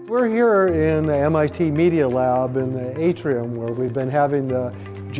We're here in the MIT Media Lab in the atrium where we've been having the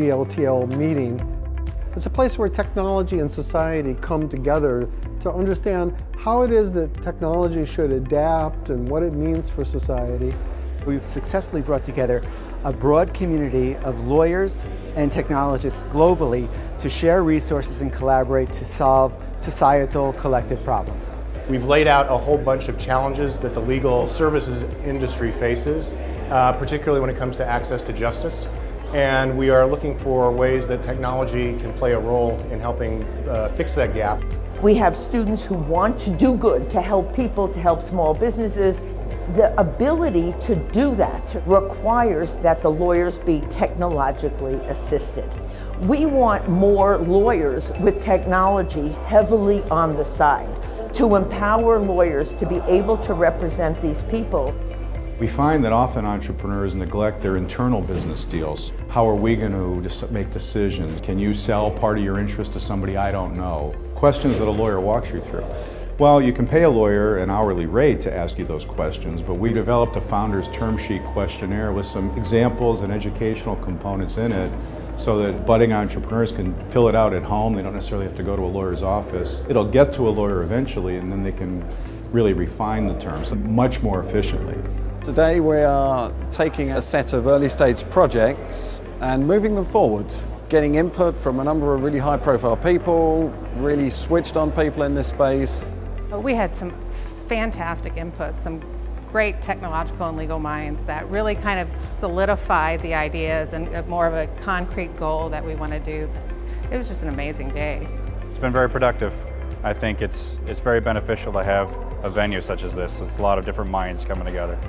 GLTL meeting. It's a place where technology and society come together to understand how it is that technology should adapt and what it means for society. We've successfully brought together a broad community of lawyers and technologists globally to share resources and collaborate to solve societal collective problems. We've laid out a whole bunch of challenges that the legal services industry faces, particularly when it comes to access to justice. And we are looking for ways that technology can play a role in helping fix that gap. We have students who want to do good, to help people, to help small businesses. The ability to do that requires that the lawyers be technologically assisted. We want more lawyers with technology heavily on the side to empower lawyers to be able to represent these people. We find that often entrepreneurs neglect their internal business deals. How are we going to make decisions? Can you sell part of your interest to somebody I don't know? Questions that a lawyer walks you through. Well, you can pay a lawyer an hourly rate to ask you those questions, but we developed a founder's term sheet questionnaire with some examples and educational components in it so that budding entrepreneurs can fill it out at home. They don't necessarily have to go to a lawyer's office. It'll get to a lawyer eventually, and then they can really refine the terms much more efficiently. Today we are taking a set of early stage projects and moving them forward, getting input from a number of really high profile people, really switched on people in this space. We had some fantastic input, some great technological and legal minds that really kind of solidified the ideas and more of a concrete goal that we want to do. It was just an amazing day. It's been very productive. I think it's very beneficial to have a venue such as this. It's a lot of different minds coming together.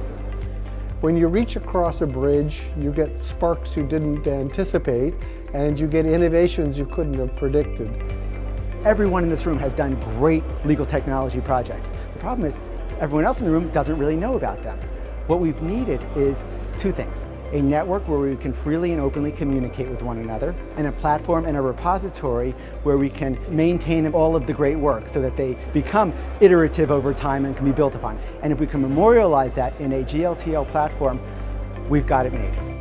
When you reach across a bridge, you get sparks you didn't anticipate, and you get innovations you couldn't have predicted. Everyone in this room has done great legal technology projects. The problem is everyone else in the room doesn't really know about them. What we've needed is two things: a network where we can freely and openly communicate with one another, and a platform and a repository where we can maintain all of the great work so that they become iterative over time and can be built upon. And if we can memorialize that in a GLTL platform, we've got it made.